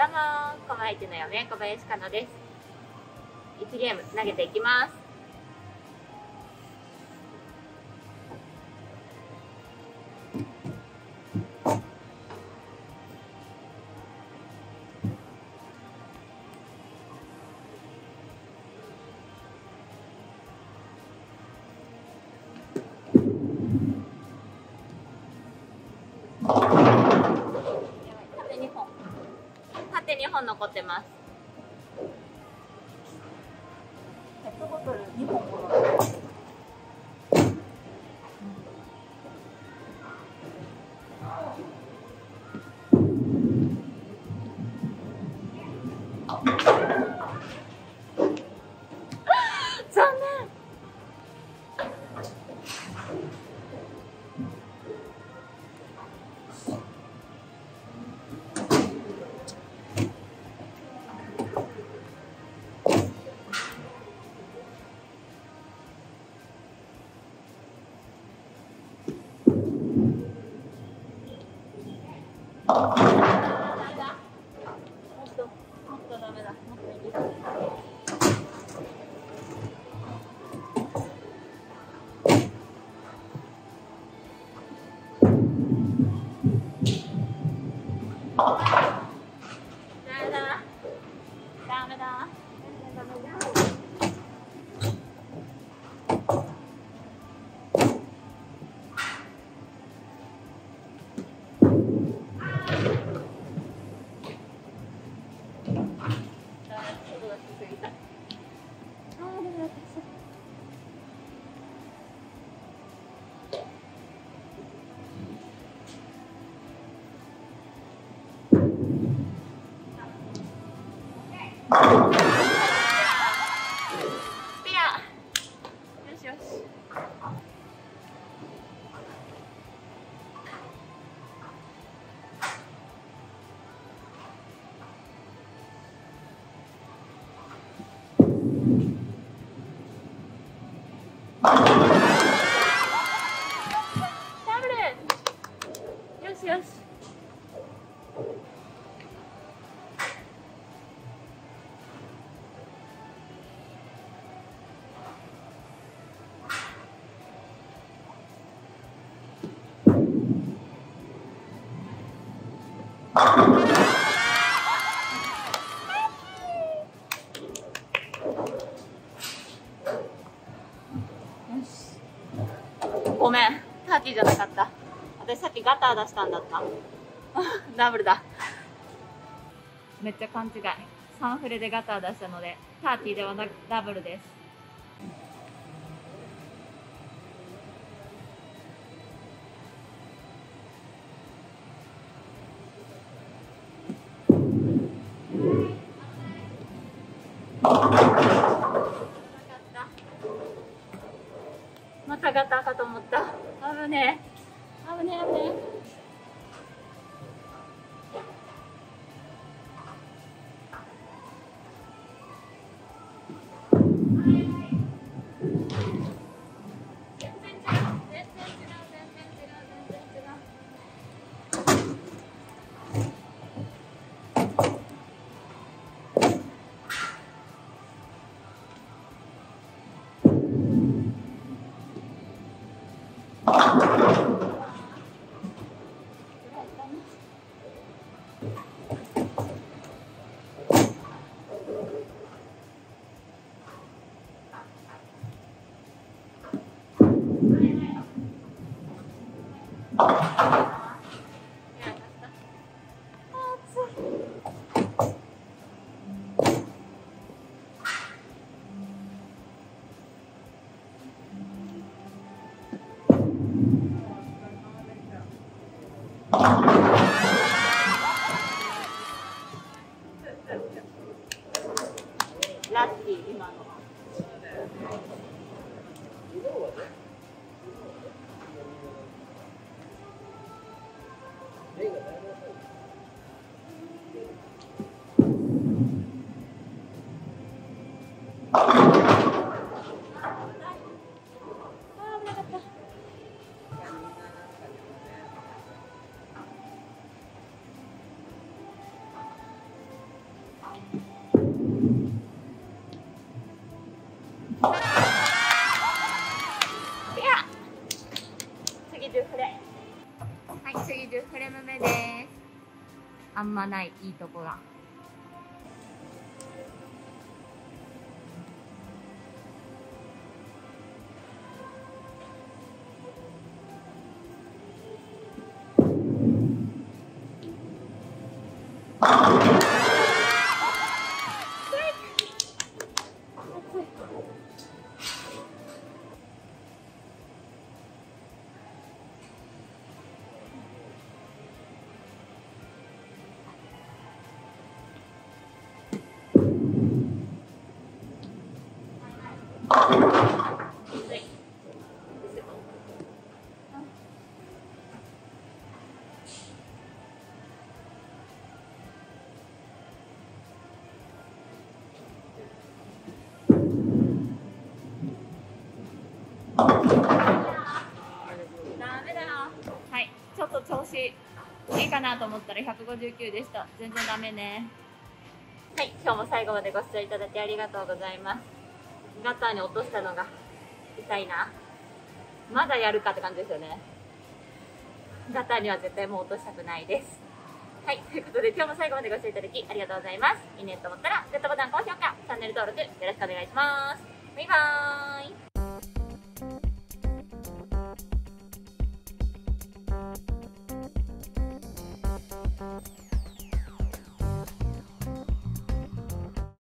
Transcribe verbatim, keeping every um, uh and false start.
どうも、コマイチの嫁小林かなです。いちゲーム投げていきます。縦にほん縦にほん残ってます。ペットボトルにほんもらってます。残念。よし。ごめん、ターキーじゃなかった。私さっきガター出したんだった。ダブルだ。めっちゃ勘違い。サンフレでガター出したので、ターティーではなくダブルです。またガターかと思った。危ねえ。危ねえ危ねえ。ラッキー今の。 はい、次じゅうフレーム目です。あんまないいいとこが。はい、ちょっと調子いいかなと思ったらひゃくごじゅうきゅうでした。全然ダメね。はい、今日も最後までご視聴いただきありがとうございます。ガターに落としたのが痛いな。まだやるかって感じですよね。ガターには絶対もう落としたくないです。はい、ということで今日も最後までご視聴いただきありがとうございます。いいねと思ったらグッドボタン、高評価、チャンネル登録よろしくお願いします。バイバーイ。